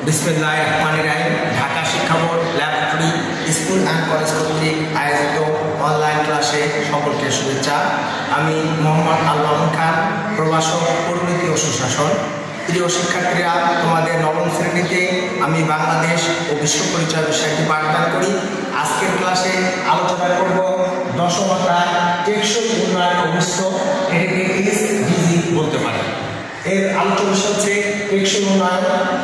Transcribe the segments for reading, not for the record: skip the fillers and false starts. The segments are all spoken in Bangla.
বিসমিল্লাহিররহমানিররহিম। ঢাকা শিক্ষা board laboratory school and college কর্তৃক আয়োজিত অনলাইন ক্লাসে সকলকে শুভেচ্ছা। আমি মোহাম্মদ আলম খান, প্রভাষক পরিণতি ও সুশাসন। প্রিয় শিক্ষার্থীরা, তোমাদের নবম শ্রেণীতে আমি বাংলাদেশ ও বিশ্ব পরিচয় বিষয়টি পাঠদান করি। আজকের ক্লাসে আলোচনা করব দশম অধ্যায় টেকসই উন্নয়ন ও বিশ্ব, এটাকে SDG বলতে পারে। এর আলোচনা হচ্ছে টেকসই উন্নয়ন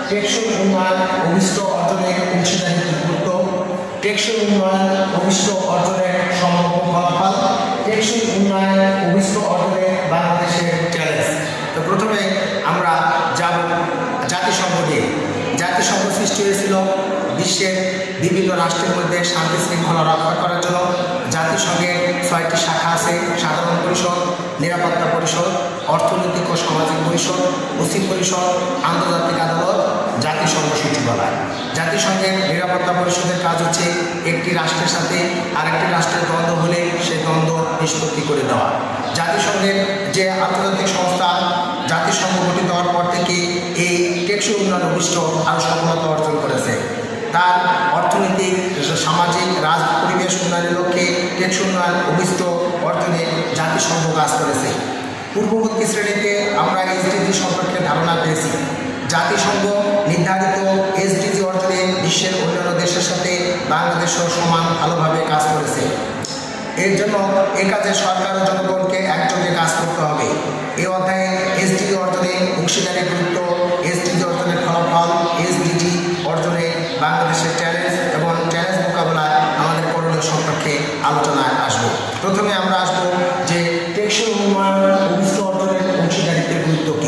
ও বিশ্ব অর্জনের অংশীদারিত্বের গুরুত্ব, টেকসই উন্নয়ন ও বিশ্ব অর্জনের সম্ভাব্য ফলাফল, টেকসই উন্নয়ন ও বিশ্ব অর্জনের বাংলাদেশের চ্যালেঞ্জ। তো প্রথমে আমরা যাব জাতিসংঘ দিয়ে। জাতিসংঘ সৃষ্টি হয়েছিল বিশ্বের বিভিন্ন রাষ্ট্রের মধ্যে শান্তি শৃঙ্খলা রক্ষা করার জন্য। জাতিসংঘের 6টি শাখা আছে: সাধারণ পরিষদ, নিরাপত্তা পরিষদ, অর্থনৈতিক ও সামাজিক পরিষদ, ওসি পরিষদ, আন্তর্জাতিক আদালত, জাতিসংঘ সচিবালয়। জাতিসংঘের নিরাপত্তা পরিষদের কাজ হচ্ছে একটি রাষ্ট্রের সাথে আরেকটি রাষ্ট্রের দ্বন্দ্ব হলে সেই দ্বন্দ্ব নিষ্পত্তি করে দেওয়া। জাতিসংঘের যে আন্তর্জাতিক সংস্থা, জাতিসংঘ গঠিত হওয়ার পর থেকে এই টেকসই উন্নয়ন বিশ্ব আরও সফলতা অর্জন করেছে। তার অর্থনৈতিক, সামাজিক, পরিবেশ উন্নয়নের লক্ষ্যে টেকসই উন্নয়ন অভিষ্ট অর্জনে জাতিসংঘ কাজ করেছে। পূর্ববর্তী শ্রেণীতে আমরা SDG সম্পর্কে ধারণা পেয়েছি। জাতিসংঘ নির্ধারিত SDG অর্জনে বিশ্বের অন্যান্য দেশের সাথে বাংলাদেশও সমান ভালোভাবে কাজ করেছে। এর জন্য এ কাজে সরকার ও জনগণকে একযোগে কাজ করতে হবে। এই অধ্যায়ে SDG অর্জনে অংশীদারির গুরুত্ব, SDG অর্জনের ফলাফল, SDG অর্জনে বাংলাদেশের চ্যালেঞ্জ এবং চ্যালেঞ্জ মোকাবেলায় আমাদের করণীয় সম্পর্কে আলোচনায় আসব। প্রথমে আমরা আসব যে টেকসই উন্নয়ন ও বিশ্ব অর্জনের অংশীদারিত্বের গুরুত্ব কী।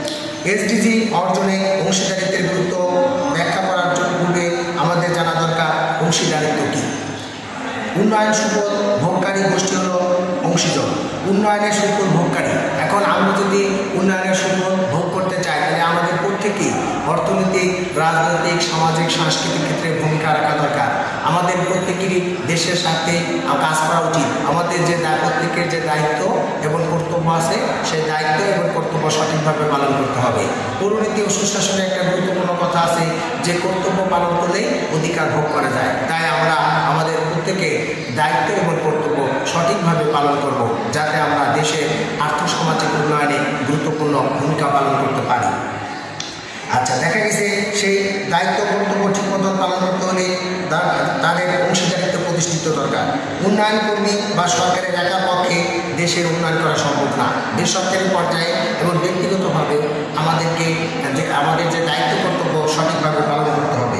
SDG অর্জনে অংশীদারিত্বের গুরুত্ব ব্যাখ্যা করার পূর্বে আমাদের জানা দরকার অংশীদারিত্ব কী। উন্নয়ন সুফল ভোগকারী গোষ্ঠী হল অংশীজন। উন্নয়নের সুফল ভোগকারী। এখন আমরা যদি উন্নয়নের সুফল ভোগ করতে চাই, তাহলে আমাদের প্রত্যেকেই অর্থনৈতিক, রাজনৈতিক, সামাজিক, সাংস্কৃতিক ক্ষেত্রে ভূমিকা রাখা দরকার। আমাদের প্রত্যেকেরই দেশের স্বার্থে কাজ করা উচিত। আমাদের যে প্রত্যেকের যে দায়িত্ব এবং কর্তব্য আছে, সেই দায়িত্ব এবং কর্তব্য সঠিকভাবে পালন করতে হবে। পরিণতি ও সুশাসনে একটা গুরুত্বপূর্ণ কথা আছে যে কর্তব্য পালন করলেই অধিকার ভোগ করা যায়। তাই আমরা আমাদের প্রত্যেকে দায়িত্ব এবং কর্তব্য সঠিকভাবে পালন করব, যাতে আমরা দেশের আর্থসামাজিক উন্নয়নে গুরুত্বপূর্ণ ভূমিকা পালন করতে পারি। আচ্ছা, দেখা গেছে সেই দায়িত্ব কর্তব্য ঠিক মতন পালন করতে হলে তাদের অংশীদারিত্ব প্রতিষ্ঠিত দরকার। উন্নয়ন কর্মী বা সরকারের একার পক্ষে দেশের উন্নয়ন করা সম্ভব না। বেসরকারি পর্যায়ে এবং ব্যক্তিগতভাবে আমাদের যে দায়িত্ব কর্তব্য সঠিকভাবে পালন করতে হবে।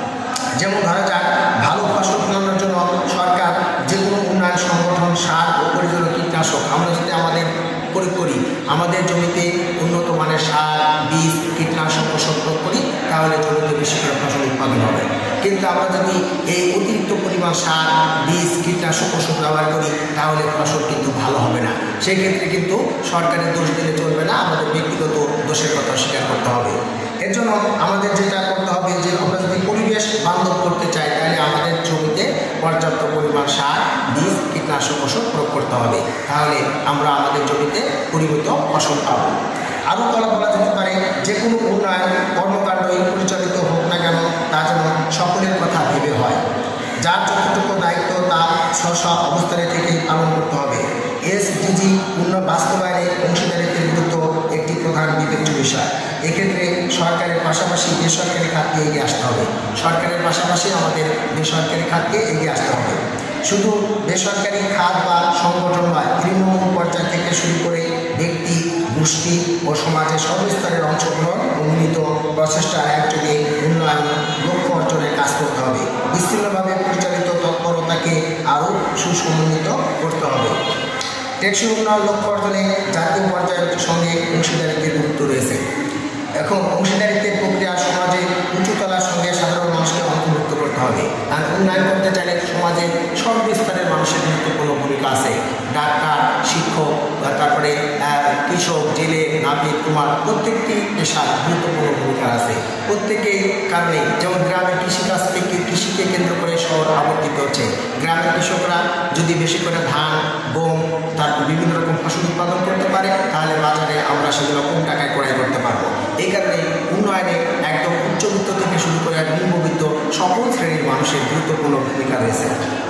যেমন ধরা যাক, ভালো ফসল ফলানোর জন্য সরকার যে কোনো উন্নয়ন সংগঠন, সার ও পরিচালক কীটনাশক আমরা যদি আমাদের প্রয়োগ করি, আমাদের জমিতে উন্নত মানের সার, বীজ, কীটনাশক ওষুধ প্রয়োগ করি, তাহলে জমিতে বেশি করে ফসল উৎপাদন হবে। কিন্তু আমরা যদি এই অতিরিক্ত পরিমাণ সার, বীজ, কীটনাশক ওষুধ ব্যবহার করি, তাহলে ফসল কিন্তু ভালো হবে না। সেই ক্ষেত্রে কিন্তু সরকারের দোষ দিলে চলবে না, আমাদের ব্যক্তিগত দোষের কথা স্বীকার করতে হবে। এর জন্য আমাদের যেটা করতে হবে, যে আমরা যদি পরিবেশ বান্ধব করতে চাই, তাহলে আমাদের জমিতে পর্যাপ্ত পরিমাণ সার, বীজ, কীটনাশক ওষুধ প্রয়োগ করতে হবে। তাহলে আমরা আমাদের জমিতে পরিমিত ফসল পাব। আরও বলা যেতে পারে, যে কোনো উন্নয়ন কর্মকাণ্ডই পরিচালিত হোক না কেন, তা যেন সকলের কথা ভেবে হয়। যার যতটুকু দায়িত্ব তা স্ব অবস্থানে থেকেই পালন করতে হবে। SDG বাস্তবায়নে অংশীদারিত্বের গুরুত্ব একটি প্রধান বিবেচ্য বিষয়। এক্ষেত্রে সরকারের পাশাপাশি বেসরকারি খাতকে এগিয়ে আসতে হবে। সরকারের পাশাপাশি আমাদের বেসরকারি খাতকে এগিয়ে আসতে হবে। শুধু বেসরকারি খাত বা সংগঠন নয়, তৃণমূল পর্যায় থেকে শুরু করে ব্যক্তি, গোষ্ঠী ও সমাজের সর্বস্তরের অংশগ্রহণ ও মিলিত প্রচেষ্টা একযোগে উন্নয়ন লক্ষ্য অর্জনে কাজ করতে হবে। বিচ্ছিন্নভাবে পরিচালিত তৎপরতাকে আরও সুসমন্বিত করতে হবে। টেকসই উন্নয়ন লক্ষ্য অর্জনে জাতীয় পর্যায়ের সঙ্গে অংশীদারিত্বের গুরুত্ব রয়েছে। এখন অংশীদারিত্বের প্রক্রিয়া সমাজে উঁচুতলার সঙ্গে সাধারণ মানুষকে অন্তর্ভুক্ত করতে হবে। আর উন্নয়ন করতে চাইলে সমাজের সর্বস্তরের মানুষের গুরুত্বপূর্ণ ভূমিকা আছে। ডাক্তার, শিক্ষক, তারপরে কৃষক, জেলে, নাপিত, কুমার, প্রত্যেকটি পেশার গুরুত্বপূর্ণ ভূমিকা আছে। প্রত্যেকেই কারণে, যেমন গ্রামের কৃষিকাজ থেকে কৃষিকে কেন্দ্র করে শহর আবর্তিত হচ্ছে। গ্রামের কৃষকরা যদি বেশি করে ধান, গম, তারপর বিভিন্ন রকম ফসল উৎপাদন করতে পারে, তাহলে বাজারে আমরা সেগুলো কম টাকায় ক্রয় করতে পারবো। এই কারণে উন্নয়নে একদম উচ্চবিত্ত থেকে সকল শ্রেণীর মানুষের গুরুত্বপূর্ণ ভূমিকা রয়েছে।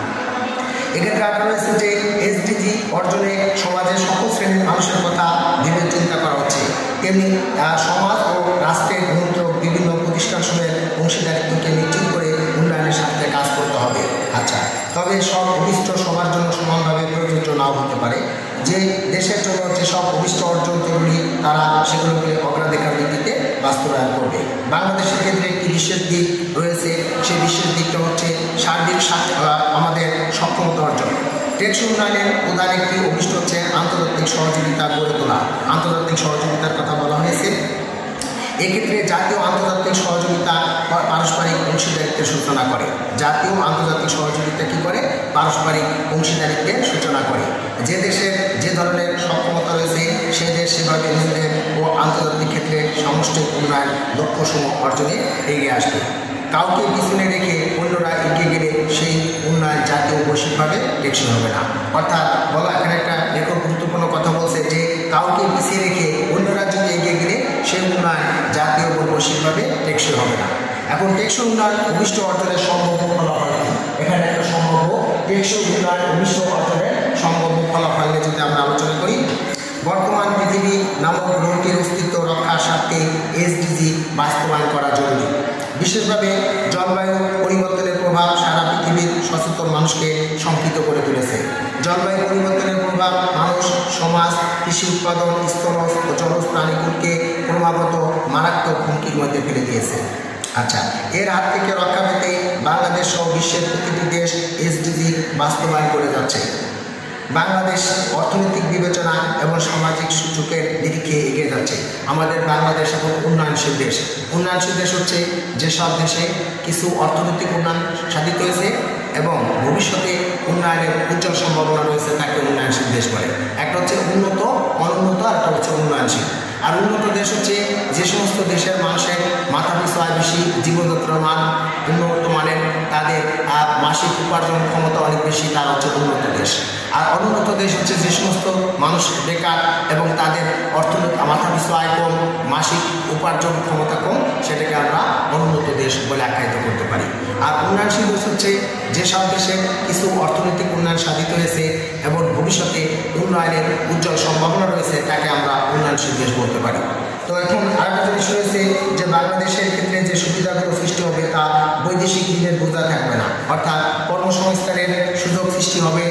এক্ষেত্রে আরও রয়েছে যে এসডিজি অর্জনে সমাজের সকল শ্রেণীর মানুষের কথা ভেবে চিন্তা করা হচ্ছে। তেমনি সমাজ ও রাষ্ট্রের নিয়ন্ত্রক বিভিন্ন প্রতিষ্ঠানসমূহের অংশীদারিত্বকে নিশ্চিত করে উন্নয়নের সাথে কাজ করতে হবে। আচ্ছা, তবে সব অভিষ্ট সবার জন্য সমানভাবে প্রযোজ্য নাও হতে পারে। যে দেশের জন্য যেসব অভিষ্ট অর্জন জরুরি তারা সেগুলোকে অগ্রাধিকার ভিত্তিতে বাস্তবায়ন করবে। বাংলাদেশের ক্ষেত্রে একটি বিশেষ দিক রয়েছে, সেই বিশেষ দিকটা হচ্ছে সার্বিক আমাদের সক্ষমতা অর্জন। টেকসই উন্নয়নের প্রধান একটি অভিষ্ট হচ্ছে আন্তর্জাতিক সহযোগিতা গড়ে তোলা। আন্তর্জাতিক সহযোগিতার কথা বলা হয়েছে। এক্ষেত্রে জাতীয় আন্তর্জাতিক সহযোগিতা পারস্পরিক অংশীদারিত্বের সূচনা করে। জাতীয় আন্তর্জাতিক সহযোগিতা কী করে? পারস্পরিক অংশীদারিত্বের সূচনা করে। যে দেশের যে ধরনের সক্ষমতা রয়েছে সে দেশ সেভাবে নিজেদের ও আন্তর্জাতিক ক্ষেত্রে সামষ্টিক উন্নয়ন লক্ষ্যসমূহ অর্জনে এগিয়ে আসবে। কাউকে পিছনে রেখে অন্যরা এগিয়ে গেলে সেই উন্নয়ন জাতীয় বৈশ্বিকভাবে টেকসই হবে না। অর্থাৎ বলা এখানে একটা লেখক গুরুত্বপূর্ণ কথা বলছে যে কাউকে পিছিয়ে রেখে অন্যরা যদি এগিয়ে গেলে সেই উন্নয়ন জাতীয় বৈশ্বিকভাবে টেকসই হবে না। এখন টেকসই উন্নয়ন অভিষ্ট অর্জনের সম্ভাব্য ফলাফল কি? এখানে একটা সম্ভাব্য টেকসই উন্নয়ন অভিষ্ট অর্জনের সম্ভাব্য ফলাফল নিয়ে যদি আমরা আলোচনা করি, বর্তমান পৃথিবী নামক গ্রহটির অস্তিত্ব রক্ষার স্বার্থে এসডিজি বাস্তবায়ন করা জরুরি। বিশেষভাবে জলবায়ু পরিবর্তনের প্রভাব সারা পৃথিবীর সচেতন মানুষকে শঙ্কিত করে তুলেছে। জলবায়ু পরিবর্তনের প্রভাব মানুষ, সমাজ, কৃষি উৎপাদন, স্তরজ ও জলজ প্রাণীগুলোকে ক্রমাগত মারাত্মক হুমকির মধ্যে ফেলে দিয়েছে। আচ্ছা, এর হাত থেকে রক্ষা পেতে বাংলাদেশ সহ বিশ্বের প্রতিটি দেশ এসডিজি বাস্তবায়ন করে যাচ্ছে। বাংলাদেশ অর্থনৈতিক বিবেচনা এবং সামাজিক সূচকের নিরিখে এগিয়ে যাচ্ছে। আমাদের বাংলাদেশ এখন উন্নয়নশীল দেশ। উন্নয়নশীল দেশ হচ্ছে যেসব দেশে কিছু অর্থনৈতিক উন্নয়ন সাধিত হয়েছে এবং ভবিষ্যতে উন্নয়নের উজ্জ্বল সম্ভাবনা রয়েছে তাকে উন্নয়নশীল দেশ বলে। একটা হচ্ছে উন্নত, অনুন্নত, আর একটা হচ্ছে উন্নয়নশীল। আর উন্নত দেশ হচ্ছে যে সমস্ত দেশের মানুষের মাথাপিছু আয় বেশি, জীবনযাত্রার মান উন্নত মানের, তাদের মাসিক উপার্জন ক্ষমতা অনেক বেশি, তারা হচ্ছে উন্নত দেশ। আর অনুন্নত দেশ হচ্ছে যে সমস্ত মানুষ বেকার এবং তাদের মাথাপিছু আয় কম, মাসিক উপার্জন ক্ষমতা কম, সেটাকে আমরা অনুন্নত দেশ বলে আখ্যায়িত করতে পারি। আর উন্নয়নশীল দেশ হচ্ছে যেসব দেশে কিছু অর্থনৈতিক উন্নয়ন সাধিত হয়েছে এবং ভবিষ্যতে উন্নয়নের উজ্জ্বল সম্ভাবনা রয়েছে তাকে আমরা উন্নয়নশীল দেশ বলতে পারি। তো এখন আরেকটা জিনিস রয়েছে যে বাংলাদেশের ক্ষেত্রে যে সুবিধাগুলো সৃষ্টি হবে তা বৈদেশিক ঋণের বোঝা থাকবে না। অর্থাৎ কর্মসংস্থানের সুযোগ সৃষ্টি হবে,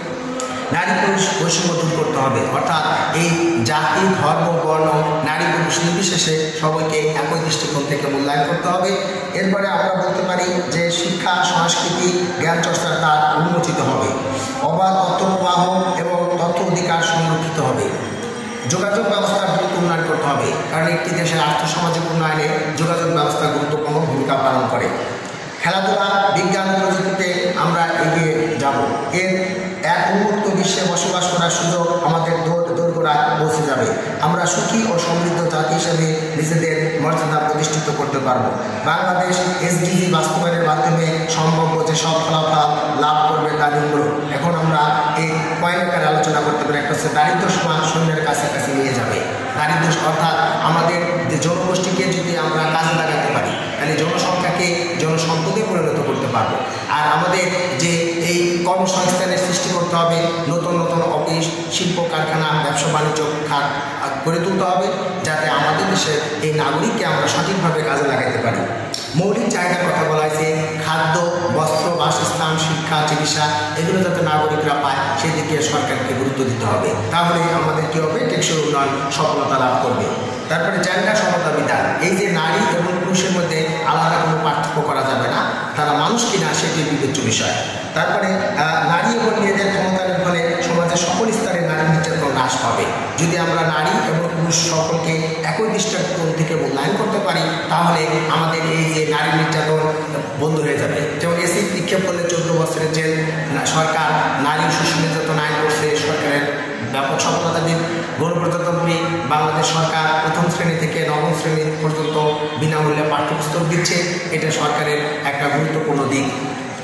নারী পুরুষ বৈষম্য দূর করতে হবে। অর্থাৎ এই জাতি, ধর্ম, বর্ণ, নারী পুরুষ নির্বিশেষে সবাইকে একই দৃষ্টিকোণ থেকে মূল্যায়ন করতে হবে। এরপরে আমরা বলতে পারি যে শিক্ষা, সংস্কৃতি, জ্ঞান চর্চার দ্বার উন্মোচিত হবে, অবাধ তথ্য প্রবাহ এবং তথ্য অধিকার সংরক্ষিত হবে। যোগাযোগ ব্যবস্থার দ্রুত উন্নয়ন করতে হবে, কারণ একটি দেশের আর্থসামাজিক উন্নয়নে যোগাযোগ ব্যবস্থা গুরুত্বপূর্ণ ভূমিকা পালন করে। খেলাধুলা, বিজ্ঞান, প্রযুক্তিতে আমরা এগিয়ে যাব। এর এক উন্মুক্ত বিশ্বে বসবাস করার সুযোগ আমাদের দোরগোড়ায় পৌঁছে যাবে। আমরা সুখী ও সমৃদ্ধ জাতি হিসেবে নিজেদের মর্যাদা প্রতিষ্ঠিত করতে পারব। বাংলাদেশ এসডিজি বাস্তবায়নের মাধ্যমে সম্ভাব্য যেসব ফলাফল লাভ করবে তা নিম্ন। এখন আমরা এই পয়েন্ট আকারে আলোচনা করতে পারি। একটা হচ্ছে দারিদ্র সীমা শূন্যের কাছাকাছি নিয়ে যাবে। দারিদ্র অর্থাৎ আমাদের যে জনগোষ্ঠীকে যদি আমরা কাজে লাগাতে পারি তাহলে জনসংখ্যাকে জনসম্পদে পরিণত করতে পারবো। আর আমাদের যে এই কর্মসংস্থানের সৃষ্টি করতে হবে, নতুন নতুন অফিস, শিল্প কারখানা, ব্যবসা বাণিজ্য খাত গড়ে তুলতে হবে যাতে আমাদের দেশের এই নাগরিককে আমরা সঠিকভাবে কাজে লাগাতে পারি। মৌলিক চাহিদার কথা বলা হয়েছে, খাদ্য, বস্ত্র, বাসস্থান, শিক্ষা, চিকিৎসা, এগুলো যাতে নাগরিকরা পায় সেদিকে সরকারকে গুরুত্ব দিতে হবে। তাহলে আমাদের কী হবে? টেকসই উন্নয়ন সফলতা লাভ করবে। তারপরে জেন্ডার সমতা বিধান, এই যে নারী এবং পুরুষের মধ্যে আলাদা কোনো পার্থক্য করা যাবে না, তারা মানুষ কিনা সেটি বিবেচ্য বিষয়। তারপরে নারী এবং মেয়েদের ক্ষমতায়নের ফলে সমাজের সকল স্তরে নারী নির্যাতন হ্রাস পাবে। যদি আমরা নারী এবং পুরুষ সকলকে একই দৃষ্টিকোণ থেকে মূল্যায়ন করতে পারি তাহলে আমাদের এই যে নারী নির্যাতন বন্ধ হয়ে যাবে। যেমন এসিড নিক্ষেপ করলে 14 বছরের জেল, সরকার নারী শিশু নির্যাতন আইন করছে, সরকারের ব্যাপক সফলতা দিন। গণপ্রজাতন্ত্রী বাংলাদেশ সরকার প্রথম শ্রেণী থেকে নবম শ্রেণী পর্যন্ত বিনামূল্যে পাঠ্যপুস্তক দিচ্ছে, এটা সরকারের একটা গুরুত্বপূর্ণ দিক।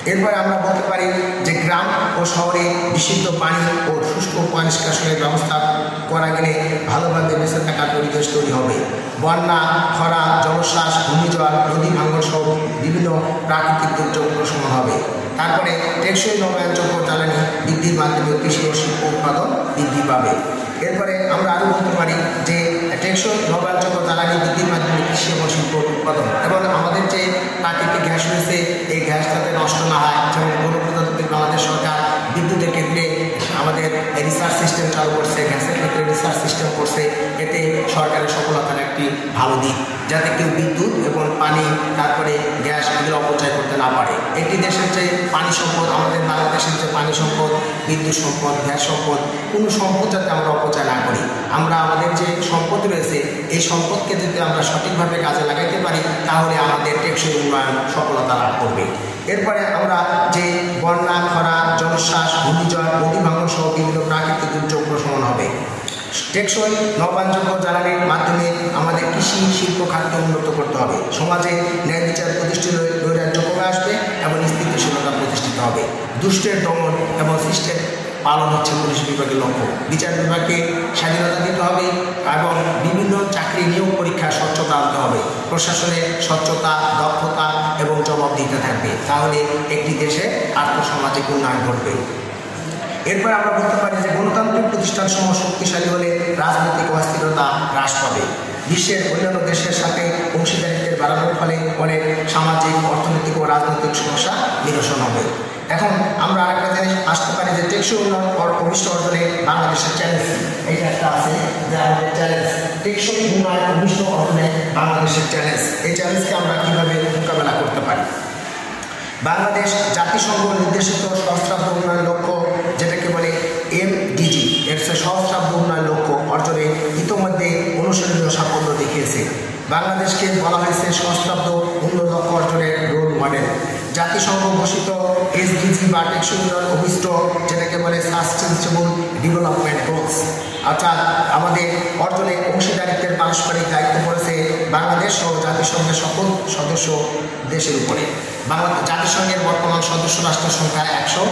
এরপরে আমরা বলতে পারি যে গ্রাম ও শহরে বিশুদ্ধ পানি ও শুষ্ক পানি নিষ্কাশনের ব্যবস্থা করা গেলে ভালোভাবে বেঁচে থাকার পরিবেশ তৈরি হবে। বন্যা, খরা, জলোচ্ছ্বাস, ঘূর্ণিঝড়, নদী ভাঙন সহ বিভিন্ন প্রাকৃতিক দুর্যোগ প্রশমন হবে। তারপরে টেকসই নবায়নযোগ্য জ্বালানি বৃদ্ধির মাধ্যমে কৃষি ও শিল্প উৎপাদন বৃদ্ধি পাবে। এরপরে আমরা আরও বলতে পারি যে টেকসই নবায়নযোগ্য জ্বালানি বৃদ্ধির মাধ্যমে কৃষি এবং শিল্প উৎপাদন এবং আমাদের যে প্রাকৃতিক গ্যাস রয়েছে এই গ্যাস যাতে নষ্ট না হয়, যেমন গণপ্রজাতন্ত্রী বাংলাদেশ সরকার বিদ্যুতের ক্ষেত্রে আমাদের রিসার্চ সিস্টেম চালু করছে, গ্যাসের ক্ষেত্রে রিসার্চ সিস্টেম করছে। এতে সরকারের সফলতার একটি ভালো দিক, যাতে কেউ বিদ্যুৎ এবং পানি তারপরে গ্যাস এগুলো অপচয় করতে না পারে। একটি দেশের যে পানি সম্পদ, আমাদের বাংলাদেশের যে পানি সম্পদ, বিদ্যুৎ সম্পদ, গ্যাস সম্পদ, কোনো সম্পদ যাতে আমরা অপচয় না করি। আমরা আমাদের যে সম্পদ রয়েছে এই সম্পদকে যদি আমরা সঠিকভাবে কাজে লাগাইতে পারি তাহলে আমাদের টেকসই উন্নয়ন সফলতা লাভ করবে। এরপরে আমরা যে বন্যা, খরা, জলোচ্ছ্বাস, ঘূর্ণিঝড়, নদী ভাঙন সহ বিভিন্ন প্রাকৃতিক দুর্যোগ প্রশমন হবে। টেকসই নবায়নযোগ্য জ্বালানির মাধ্যমে আমাদের কৃষি শিল্প খাতকে উন্নত করতে হবে। সমাজে ন্যায় বিচার প্রতিষ্ঠিত, নৈরাজ্য কমে আসবে এবং স্থিতিশীলতা প্রতিষ্ঠিত হবে। দুষ্টের দমন এবং শিষ্টের পালন হচ্ছে পুলিশ বিভাগের লক্ষ্য। বিচার বিভাগকে স্বাধীনতা দিতে হবে এবং বিভিন্ন চাকরি নিয়োগ পরীক্ষায় স্বচ্ছতা আনতে হবে। প্রশাসনে স্বচ্ছতা, দক্ষতা এবং জবাবদিহিতা থাকবে, তাহলে একটি দেশে আর্থসামাজিক উন্নয়ন ঘটবে। এরপর আমরা বলতে পারি যে গণতান্ত্রিক প্রতিষ্ঠানসমূহ শক্তিশালী হলে রাজনৈতিক অস্থিরতা হ্রাস পাবে। বিশ্বের অন্যান্য দেশের সাথে অংশীদারিত্বের বাড়ানোর ফলে অনেক সামাজিক, অর্থনৈতিক ও রাজনৈতিক সমস্যা নিরসন হবে। এখন আমরা আরেকটা জিনিস আসতে পারি যে টেকসই উন্নয়ন অভিষ্ট অর্জনে বাংলাদেশের চ্যালেঞ্জ, এইটা একটা আছে যে আমাদের চ্যালেঞ্জ টেকসই উন্নয়ন অভিষ্ট অর্জনে বাংলাদেশের চ্যালেঞ্জ। এই চ্যালেঞ্জকে আমরা কীভাবে মোকাবেলা করতে পারি? বাংলাদেশ জাতিসংঘ নির্দেশিত সহস্রাব্দ উন্নয়ন লক্ষ্য, যেটাকে বলে MDG, এর সহস্রাব্দ উন্নয়ন লক্ষ্য অর্জনে ইতিমধ্যে অনুসরণীয় সাফল্য দেখিয়েছে। বাংলাদেশকে বলা হয়েছে সহস্রাব্দ উন্নয়ন লক্ষ্য অর্জনের রোল মডেল। জাতিসংঘ ঘোষিত SDG বা টেকসই উন্নয়ন অভিষ্ট, যেটাকে বলে সাস্টেনেবল ডেভেলপমেন্ট গোলস, অর্থাৎ আমাদের অর্জনে অংশীদারিত্বের পারস্পরিক দায়িত্ব পড়েছে বাংলাদেশ সহ জাতিসংঘের সকল সদস্য দেশের উপরে। জাতিসংঘের বর্তমান সদস্য রাষ্ট্রের সংখ্যা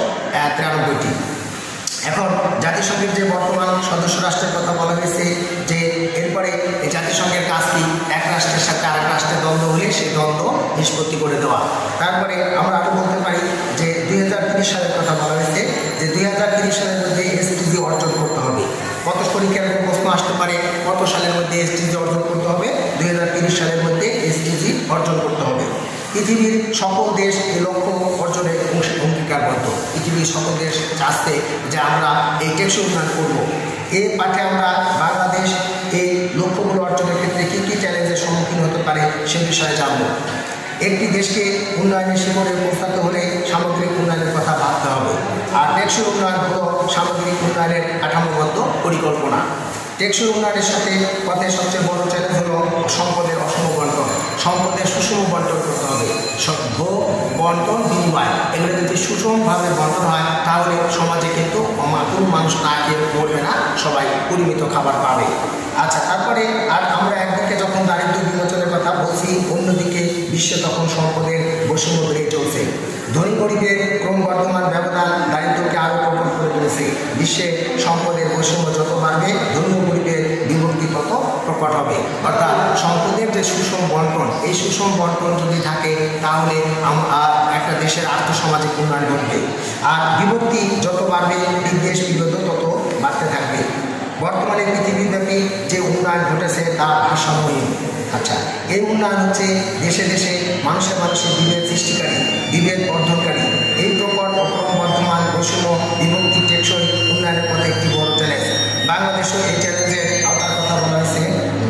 193টি। এখন জাতিসংঘের যে বর্তমান সদস্য রাষ্ট্রের কথা বলা হয়েছে যে এরপরে এই জাতিসংঘের কাজ কি, এক রাষ্ট্রের সাথে আরেক রাষ্ট্রের দ্বন্দ্ব হলে সেই দ্বন্দ্ব নিষ্পত্তি করে দেওয়া। তারপরে আমরা আরও বলতে পারি যে 2030 সালের কথা বলা হয়েছে যে 2030 সালের মধ্যে SDG অর্জন করতে হবে। কত পরীক্ষার প্রশ্ন আসতে পারে, কত সালের মধ্যে SDG অর্জন করতে হবে? 2030 সালের মধ্যে SDG অর্জন করতে হবে। পৃথিবীর সকল দেশ এই লক্ষ্য অর্জনের অঙ্গীকারবদ্ধ। পৃথিবীর সকল দেশ চাচ্ছে যে আমরা এই টেকসই উন্নয়ন করব। এই পাঠে আমরা বাংলাদেশ এই লক্ষ্যগুলো অর্জনের ক্ষেত্রে কী কী চ্যালেঞ্জের সম্মুখীন হতে পারে সে বিষয়ে জানব। একটি দেশকে উন্নয়নের শিখরে পৌঁছাতে হলে সামগ্রিক উন্নয়নের কথা ভাবতে হবে। আর টেকসই উন্নয়ন হলো সামগ্রিক উন্নয়নের কাঠামোবদ্ধ পরিকল্পনা। টেকসই উন্নয়নের সাথে পথে সবচেয়ে বড় চ্যালেঞ্জ হলো সম্পদের অসম বন্টন। সম্পদের সুষম বন্টন করতে হবে। ভোগ, বন্টন, বিনিময় এগুলো যদি সুষমভাবে বন্টন হয় তাহলে সমাজে কিন্তু কোনো মানুষ না খেয়ে মরবে না, সবাই পরিমিত খাবার পাবে। আচ্ছা, তারপরে আর আমরা একদিকে যখন দারিদ্র্য বিমোচনের কথা বলছি, অন্যদিকে বিশ্বে তখন সম্পদের বৈষম্য বেড়ে চলছে। ধনী গরিবের ক্রমবর্ধমান ব্যবধান দারিদ্র্যকে আরও প্রকট করে তুলেছে। বিশ্বে সম্পদের বৈষম্য যত বাড়বে, ধনী ও গরিবের বিভক্তি তত প্রকট হবে। অর্থাৎ সম্পদের যে সুষম বন্টন, এই সুষম বন্টন যদি থাকে তাহলে একটা দেশের আর্থসামাজিক উন্নয়ন ঘটবে। আর বিভক্তি যত বাড়বে, বিদ্বেষ বিরোধ তত বাড়তে থাকবে। বর্তমানে পৃথিবীব্যাপী যে উন্নয়ন ঘটেছে তা ভারসাম্যহীন। আচ্ছা, এই উন্নয়ন হচ্ছে দেশে দেশে মানুষে মানুষে বিভেদ সৃষ্টিকারী, বিভেদ বর্ধনকারী। এই প্রকট ও ক্রমবর্ধমান বৈষম্য বিভক্তি টেকসই উন্নয়নের পথে একটি বড় চ্যালেঞ্জ। বাংলাদেশও এই চ্যালেঞ্জের আওতার কথা বলা হয়েছে।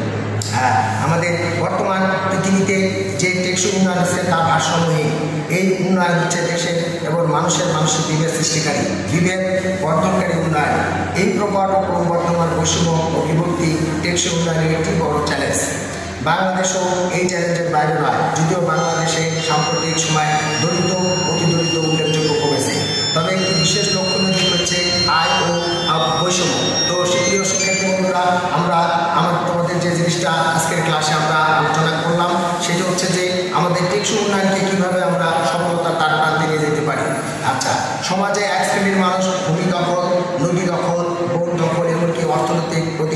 আমাদের বর্তমান পৃথিবীতে যে টেকসই উন্নয়ন হচ্ছে তা ভারসাম্যহীন। এই উন্নয়ন হচ্ছে দেশের এবং মানুষের বিভেদ সৃষ্টিকারী, বিভেদ বর্ধনকারী উন্নয়ন। এই প্রকট ও ক্রমবর্ধমান বৈষম্য ও বিভক্তি টেকসই উন্নয়নের একটি বড় চ্যালেঞ্জ। বাংলাদেশও এই চ্যালেঞ্জের বাইরে নয়, যদিও বাংলাদেশে সাম্প্রতিক সময় দরিদ্র অতি দরিদ্র উল্লেখযোগ্য কমেছে। তবে একটি বিশেষ লক্ষণীয় দিক হচ্ছে আয় ও বৈষম্য। তো প্রিয় শিক্ষার্থী বন্ধুরা, তোমাদের যে জিনিসটা আজকের ক্লাসে আমরা আলোচনা করলাম সেটা হচ্ছে যে আমাদের টেকসই উন্নয়নকে কীভাবে আমরা সফলতার তার প্রান্তে নিয়ে যেতে পারি।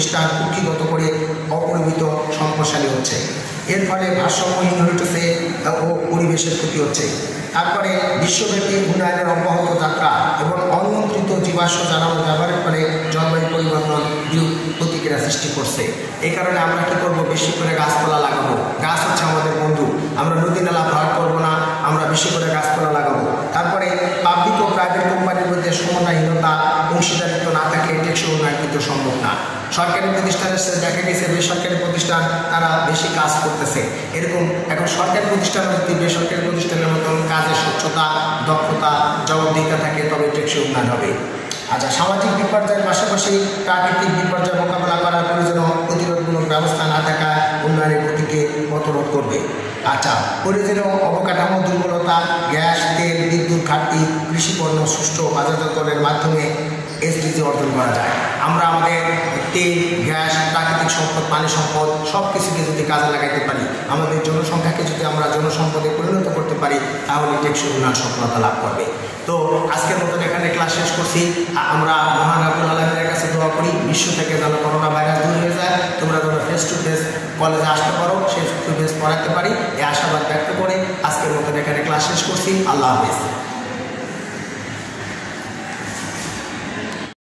প্রতিষ্ঠান কুক্ষিগত করে অপরিমিত সম্পদশালী হচ্ছে। এর ফলে ভারসাম্যহীন হয়ে উঠেছে ও পরিবেশের ক্ষতি হচ্ছে। তারপরে বিশ্বব্যাপী উন্নয়নের অব্যাহত যাত্রা এবং অনিয়ন্ত্রিত জীবাশ্ম জ্বালানি ব্যবহারের ফলে জলবায়ু পরিবর্তন বিরূপ প্রতিক্রিয়া সৃষ্টি করছে। এই কারণে আমরা কি করব, বেশি করে গাছপালা লাগাবো। গাছ হচ্ছে আমাদের বন্ধু, আমরা নদী নালা ভরাট করবো না, আমরা বেশি করে গাছপালা লাগাবো। তারপরে পাবলিক ও প্রাইভেট কোম্পানির মধ্যে সমন্বয়হীনতা, অংশীদারিত্ব না থাকলে টেকসই উন্নয়ন কিন্তু সম্ভব না। সরকারি প্রতিষ্ঠানের সাথে দেখা গেছে বেসরকারি প্রতিষ্ঠান তারা বেশি কাজ করতেছে, এরকম এখন সরকারি প্রতিষ্ঠান যদি বেসরকারি প্রতিষ্ঠানের মতন কাজের স্বচ্ছতা, দক্ষতা, জবাবদিহিতা থাকে তবে টেকসই উন্নয়ন হবে। আচ্ছা, সামাজিক বিপর্যয়ের পাশাপাশি প্রাকৃতিক বিপর্যয় মোকাবেলা করার প্রয়োজনীয় প্রতিরোধমূলক ব্যবস্থা না থাকা উন্নয়নের গতিকে পথরোধ করবে। আচ্ছা, প্রয়োজনীয় অবকাঠামো দুর্বলতা, গ্যাস, তেল, বিদ্যুৎ ঘাটতি, কৃষিপণ্য সুষ্ঠু বাজারজাতকরণের মাধ্যমে এসডিজি অর্জন করা যায়। আমরা আমাদের তেল, গ্যাস, প্রাকৃতিক সম্পদ, পানি সম্পদ সব কিছুকে যদি কাজে লাগাইতে পারি, আমাদের জনসংখ্যাকে যদি আমরা জনসম্পদে পরিণত করতে পারি, তাহলে টেকসই উন্নয়ন সফলতা লাভ করবে। তো আজকের মতন এখানে ক্লাস শেষ করছি। আমরা মহান রাব্বুল আলামিনের কাছে দোয়া করি বিশ্ব থেকে যেন করোনা ভাইরাস দূর হয়ে যায়, তোমরা যেন ফেস টু ফেস কলেজে আসতে পারো, ফেস টু ফেস পড়াতে পারি, এই আশাবাদ ব্যক্ত করে আজকের মতন এখানে ক্লাস শেষ করছি। আল্লাহ হাফেজ।